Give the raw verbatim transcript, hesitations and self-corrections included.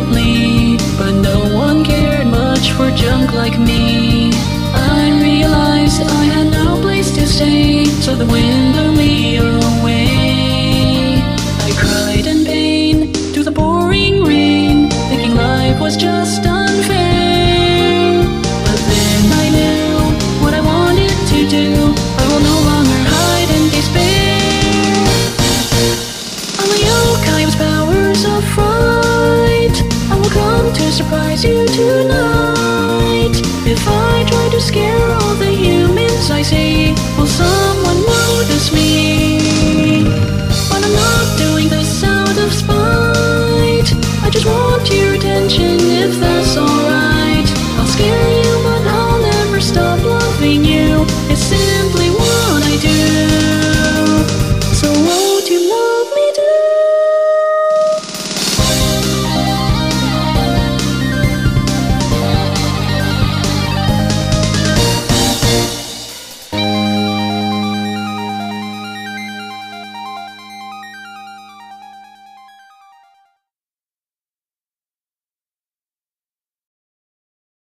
quietly, but no one cared much for junk like me. I realized I had no place to stay, so the wind blew me away. I cried in pain to the pouring rain, thinking life was just unfair. But then I knew what I wanted to do. I will no longer hide in despair. On the yoke I have powers of fright. I will come to surprise you tonight.